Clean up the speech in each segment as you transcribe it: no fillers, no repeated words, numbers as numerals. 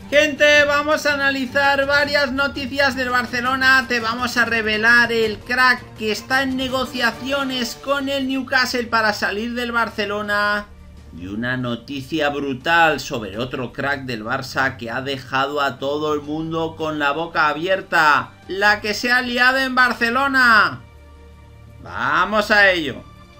Gente, vamos a analizar varias noticias del Barcelona. Te vamos a revelar el crack que está en negociaciones con el Newcastle para salir del Barcelona. Y una noticia brutal sobre otro crack del Barça que ha dejado a todo el mundo con la boca abierta. La que se ha liado en Barcelona. Vamos a ello.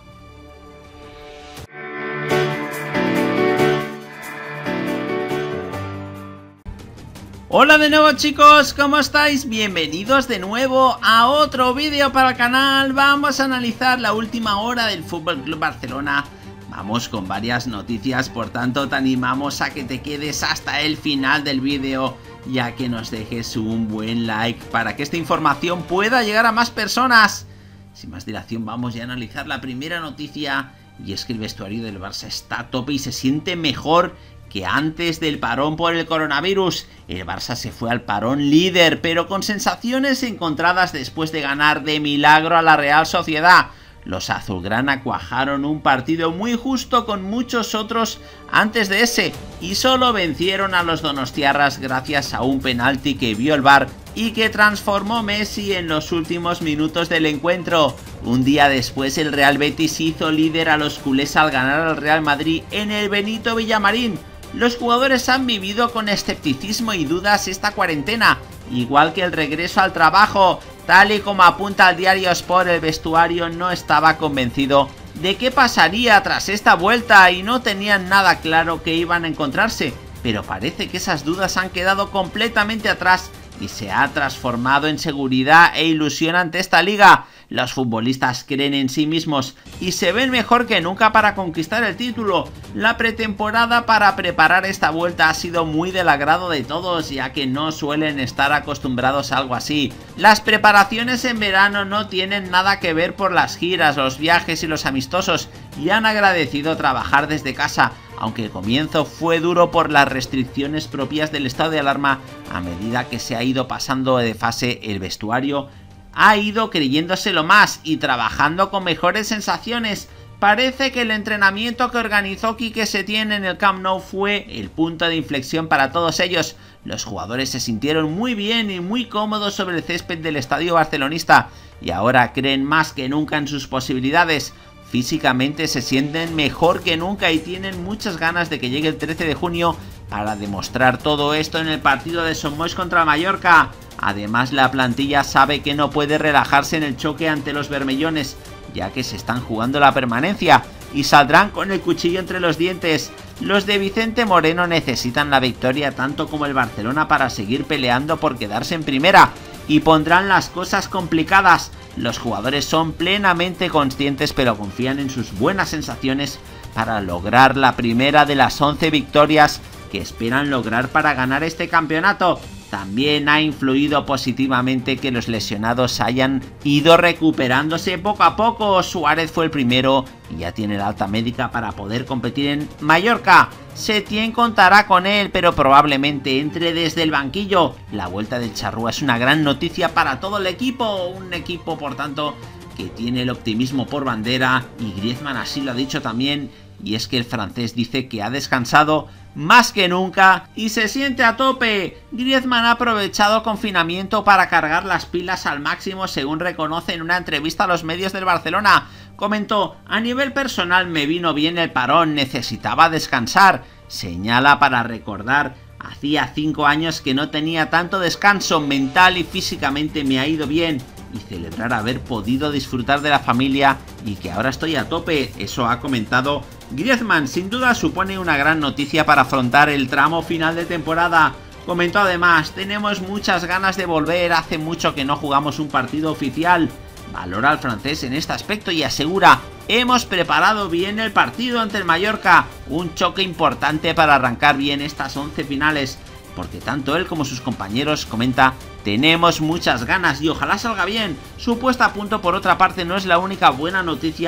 Hola de nuevo chicos, ¿cómo estáis? Bienvenidos de nuevo a otro vídeo para el canal. Vamos a analizar la última hora del FC Barcelona. Vamos con varias noticias, por tanto te animamos a que te quedes hasta el final del vídeo, ya que nos dejes un buen like para que esta información pueda llegar a más personas. Sin más dilación, vamos ya a analizar la primera noticia, y es que el vestuario del Barça está a tope y se siente mejor que antes del parón por el coronavirus. El Barça se fue al parón líder, pero con sensaciones encontradas después de ganar de milagro a la Real Sociedad. Los azulgrana cuajaron un partido muy justo con muchos otros antes de ese, y solo vencieron a los donostiarras gracias a un penalti que vio el VAR y que transformó Messi en los últimos minutos del encuentro. Un día después el Real Betis hizo líder a los culés al ganar al Real Madrid en el Benito Villamarín. Los jugadores han vivido con escepticismo y dudas esta cuarentena, igual que el regreso al trabajo. Tal y como apunta el diario Sport, el vestuario no estaba convencido de qué pasaría tras esta vuelta y no tenían nada claro que iban a encontrarse, pero parece que esas dudas han quedado completamente atrás y se ha transformado en seguridad e ilusión ante esta liga. Los futbolistas creen en sí mismos y se ven mejor que nunca para conquistar el título. La pretemporada para preparar esta vuelta ha sido muy del agrado de todos, ya que no suelen estar acostumbrados a algo así. Las preparaciones en verano no tienen nada que ver por las giras, los viajes y los amistosos, y han agradecido trabajar desde casa, aunque el comienzo fue duro por las restricciones propias del estado de alarma. A medida que se ha ido pasando de fase, el vestuario ha ido creyéndoselo más y trabajando con mejores sensaciones. Parece que el entrenamiento que organizó Quique Setién en el Camp Nou fue el punto de inflexión para todos ellos. Los jugadores se sintieron muy bien y muy cómodos sobre el césped del estadio barcelonista y ahora creen más que nunca en sus posibilidades. Físicamente se sienten mejor que nunca y tienen muchas ganas de que llegue el 13 de junio para demostrar todo esto en el partido de Son Moix contra Mallorca. Además, la plantilla sabe que no puede relajarse en el choque ante los bermellones, ya que se están jugando la permanencia y saldrán con el cuchillo entre los dientes. Los de Vicente Moreno necesitan la victoria tanto como el Barcelona para seguir peleando por quedarse en primera, y pondrán las cosas complicadas. Los jugadores son plenamente conscientes, pero confían en sus buenas sensaciones para lograr la primera de las 11 victorias que esperan lograr para ganar este campeonato. También ha influido positivamente que los lesionados hayan ido recuperándose poco a poco. Suárez fue el primero y ya tiene la alta médica para poder competir en Mallorca. Setién contará con él, pero probablemente entre desde el banquillo. La vuelta del charrúa es una gran noticia para todo el equipo, un equipo por tanto que tiene el optimismo por bandera, y Griezmann así lo ha dicho también, y es que el francés dice que ha descansado más que nunca y se siente a tope. Griezmann ha aprovechado el confinamiento para cargar las pilas al máximo, según reconoce en una entrevista a los medios del Barcelona. Comentó: a nivel personal me vino bien el parón, necesitaba descansar. Señala para recordar: hacía 5 años que no tenía tanto descanso, mental y físicamente me ha ido bien, y celebrar haber podido disfrutar de la familia y que ahora estoy a tope. Eso ha comentado Griezmann. Sin duda supone una gran noticia para afrontar el tramo final de temporada. Comentó además: tenemos muchas ganas de volver, hace mucho que no jugamos un partido oficial. Valora al francés en este aspecto y asegura: hemos preparado bien el partido ante el Mallorca, un choque importante para arrancar bien estas 11 finales, porque tanto él como sus compañeros, comenta, tenemos muchas ganas y ojalá salga bien. Su puesta a punto, por otra parte, no es la única buena noticia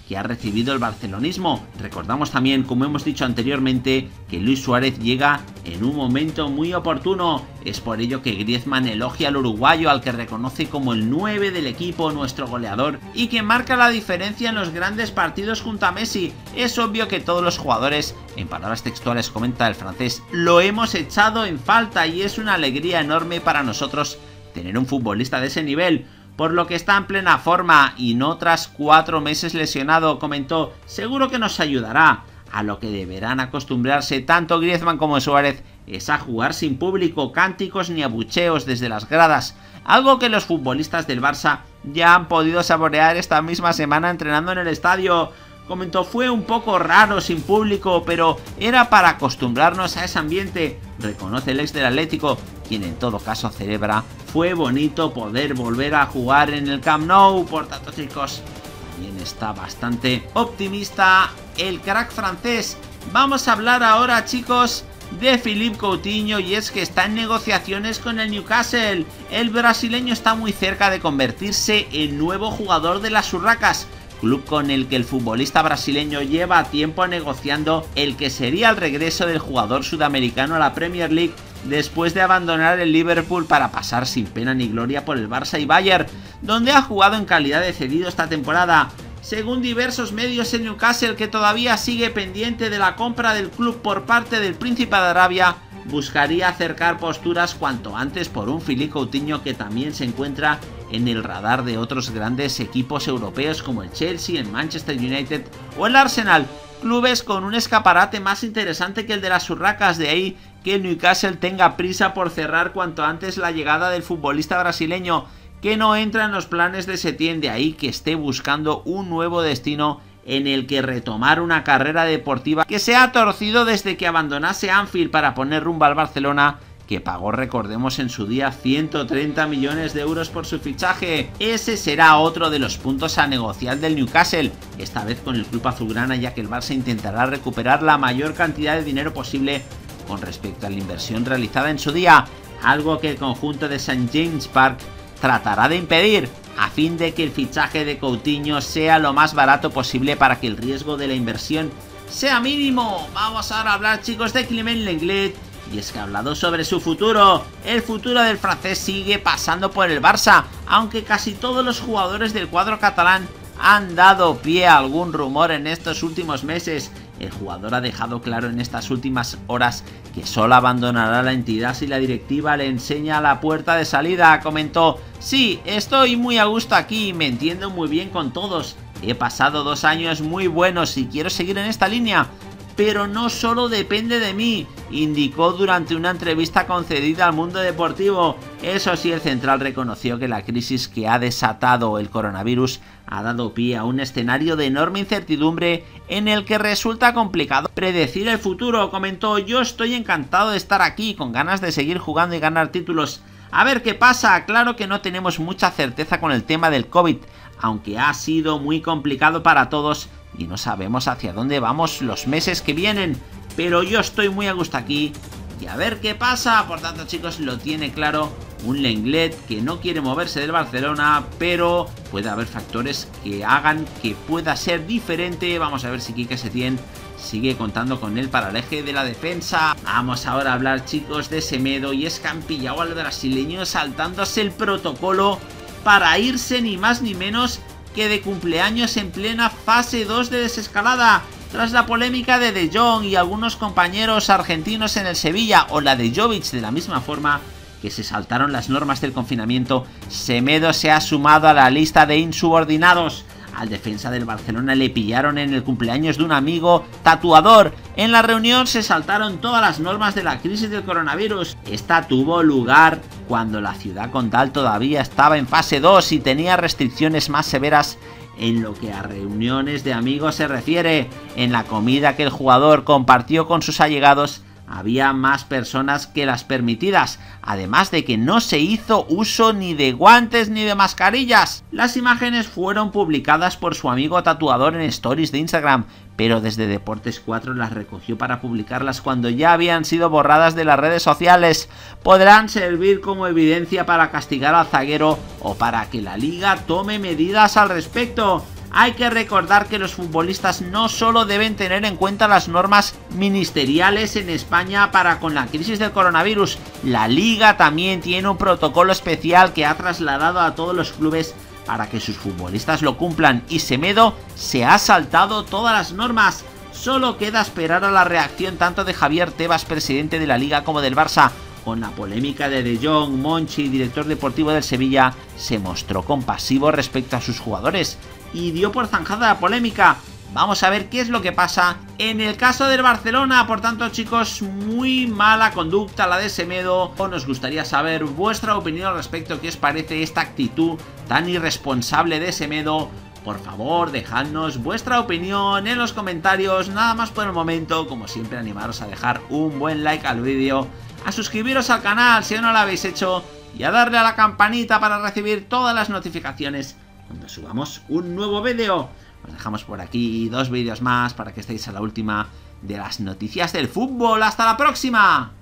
que ha recibido el barcelonismo. Recordamos también, como hemos dicho anteriormente, que Luis Suárez llega en un momento muy oportuno. Es por ello que Griezmann elogia al uruguayo, al que reconoce como el 9 del equipo, nuestro goleador, y que marca la diferencia en los grandes partidos junto a Messi. Es obvio que todos los jugadores, en palabras textuales comenta el francés, lo hemos echado en falta y es una alegría enorme para nosotros tener un futbolista de ese nivel. Por lo que está en plena forma y no tras 4 meses lesionado, comentó, seguro que nos ayudará. A lo que deberán acostumbrarse tanto Griezmann como Suárez es a jugar sin público, cánticos ni abucheos desde las gradas, algo que los futbolistas del Barça ya han podido saborear esta misma semana entrenando en el estadio. Comentó, fue un poco raro sin público, pero era para acostumbrarnos a ese ambiente, reconoce el ex del Atlético, quien en todo caso celebra. Fue bonito poder volver a jugar en el Camp Nou, por tanto chicos, también está bastante optimista el crack francés. Vamos a hablar ahora chicos de Philippe Coutinho, y es que está en negociaciones con el Newcastle. El brasileño está muy cerca de convertirse en nuevo jugador de las Urracas, club con el que el futbolista brasileño lleva tiempo negociando el que sería el regreso del jugador sudamericano a la Premier League después de abandonar el Liverpool para pasar sin pena ni gloria por el Barça y Bayern, donde ha jugado en calidad de cedido esta temporada. Según diversos medios, el Newcastle, que todavía sigue pendiente de la compra del club por parte del Príncipe de Arabia, buscaría acercar posturas cuanto antes por un Philippe Coutinho que también se encuentra en el radar de otros grandes equipos europeos como el Chelsea, el Manchester United o el Arsenal, clubes con un escaparate más interesante que el de las Urracas. De ahí que el Newcastle tenga prisa por cerrar cuanto antes la llegada del futbolista brasileño, que no entra en los planes de Setién. De ahí que esté buscando un nuevo destino en el que retomar una carrera deportiva que se ha torcido desde que abandonase Anfield para poner rumbo al Barcelona, que pagó, recordemos, en su día 130 millones de euros por su fichaje. Ese será otro de los puntos a negociar del Newcastle, esta vez con el club azulgrana, ya que el Barça intentará recuperar la mayor cantidad de dinero posible con respecto a la inversión realizada en su día, algo que el conjunto de St. James Park tratará de impedir, a fin de que el fichaje de Coutinho sea lo más barato posible para que el riesgo de la inversión sea mínimo. Vamos ahora a hablar chicos de Clement Lenglet, y es que ha hablado sobre su futuro. El futuro del francés sigue pasando por el Barça, aunque casi todos los jugadores del cuadro catalán han dado pie a algún rumor en estos últimos meses. El jugador ha dejado claro en estas últimas horas que solo abandonará la entidad si la directiva le enseña la puerta de salida. Comentó, sí, estoy muy a gusto aquí, me entiendo muy bien con todos, he pasado 2 años muy buenos y quiero seguir en esta línea, pero no solo depende de mí, indicó durante una entrevista concedida al Mundo Deportivo. Eso sí, el central reconoció que la crisis que ha desatado el coronavirus ha dado pie a un escenario de enorme incertidumbre en el que resulta complicado predecir el futuro. Comentó, yo estoy encantado de estar aquí, con ganas de seguir jugando y ganar títulos. A ver qué pasa, claro que no tenemos mucha certeza con el tema del COVID, aunque ha sido muy complicado para todos y no sabemos hacia dónde vamos los meses que vienen, pero yo estoy muy a gusto aquí y a ver qué pasa. Por tanto chicos, lo tiene claro un Lenglet que no quiere moverse del Barcelona, pero puede haber factores que hagan que pueda ser diferente. Vamos a ver si Quique Setién sigue contando con él para el eje de la defensa. Vamos ahora a hablar chicos de Semedo, y es que han pillado al brasileño saltándose el protocolo para irse ni más ni menos que de cumpleaños en plena fase 2 de desescalada. Tras la polémica de De Jong y algunos compañeros argentinos en el Sevilla, o la de Jovic de la misma forma, que se saltaron las normas del confinamiento, Semedo se ha sumado a la lista de insubordinados. Al defensa del Barcelona le pillaron en el cumpleaños de un amigo tatuador. En la reunión se saltaron todas las normas de la crisis del coronavirus. Esta tuvo lugar cuando la ciudad condal todavía estaba en fase 2 y tenía restricciones más severas en lo que a reuniones de amigos se refiere. En la comida que el jugador compartió con sus allegados había más personas que las permitidas, además de que no se hizo uso ni de guantes ni de mascarillas. Las imágenes fueron publicadas por su amigo tatuador en stories de Instagram, pero desde Deportes 4 las recogió para publicarlas cuando ya habían sido borradas de las redes sociales. Podrán servir como evidencia para castigar al zaguero o para que la liga tome medidas al respecto. Hay que recordar que los futbolistas no solo deben tener en cuenta las normas ministeriales en España para con la crisis del coronavirus, la Liga también tiene un protocolo especial que ha trasladado a todos los clubes para que sus futbolistas lo cumplan, y Semedo se ha saltado todas las normas. Solo queda esperar a la reacción tanto de Javier Tebas, presidente de la Liga, como del Barça. Con la polémica de Jong, Monchi, director deportivo del Sevilla, se mostró compasivo respecto a sus jugadores y dio por zanjada la polémica. Vamos a ver qué es lo que pasa en el caso del Barcelona. Por tanto, chicos, muy mala conducta la de Semedo. Nos gustaría saber vuestra opinión al respecto. ¿Qué os parece esta actitud tan irresponsable de Semedo? Por favor, dejadnos vuestra opinión en los comentarios. Nada más por el momento. Como siempre, animaros a dejar un buen like al vídeo, a suscribiros al canal si aún no lo habéis hecho y a darle a la campanita para recibir todas las notificaciones cuando subamos un nuevo vídeo. Os dejamos por aquí 2 vídeos más para que estéis a la última de las noticias del fútbol. ¡Hasta la próxima!